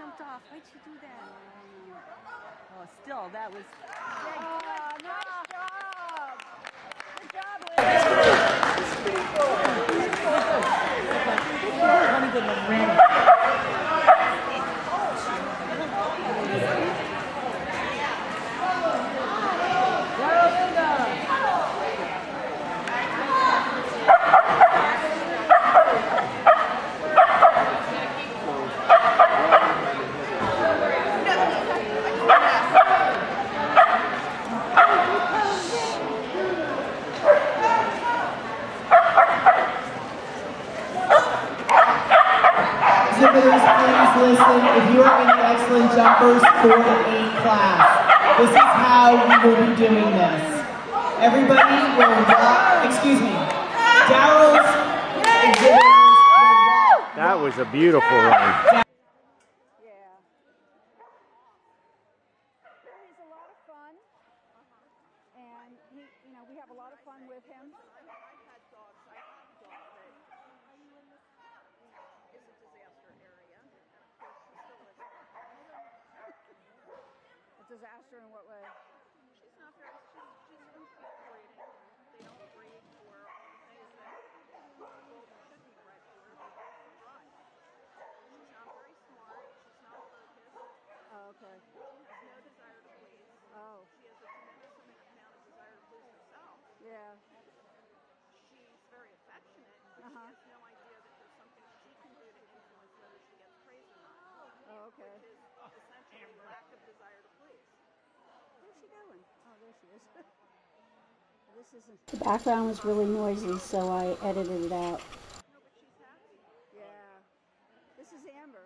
jumped off. Why'd she do that? Oh, still, that was... Nice job! Good job, Exhibitors, please listen. If you are any excellent jumpers for the A class, this is how we will be doing this. Everybody will walk, excuse me, Daryl's exhibitors will walk. That was a beautiful run. Yeah. He's a lot of fun. And he, we have a lot of fun with him. I've had dogs. I have a dog that is a disaster area. And of course, she still lives there. A disaster in what way? She's not very, she's breeding. They don't breed for all the things that golden should be bred for. They drive. She's not very smart. She's not focused. Oh, okay. She has no desire to please. Oh. She has a tremendous amount of desire to please herself. Yeah. She's very affectionate, but she has no idea that there's something she can do to influence whether she gets praise or not. Oh, okay. Which is essentially lack of desire to please. Where's she going? Oh, there she is. This isn't... The background was really noisy, so I edited it out. No, but she's happy. Yeah. This is Amber.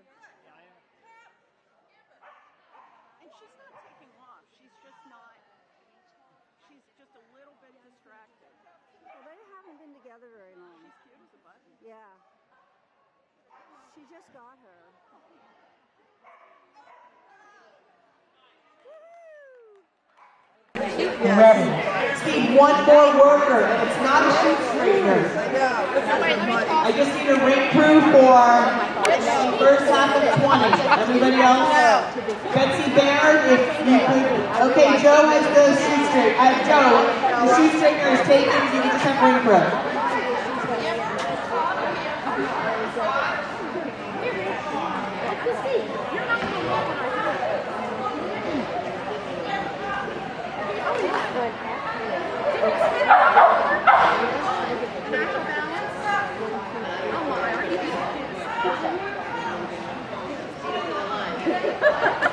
And she's not taking off. She's just not... She's just a little bit distracted. Well, they haven't been together very long. She's cute as a button. Yeah. She just got her. Ready. Need one more worker, and it's not a shoot straightener. I just need a ring crew for the first half of 20. Everybody else? Betsy Baird, if you could. Okay, Joe has the shoot straightener. Joe, the shoot straightener is taken. You can just have ring crew. Ha ha ha!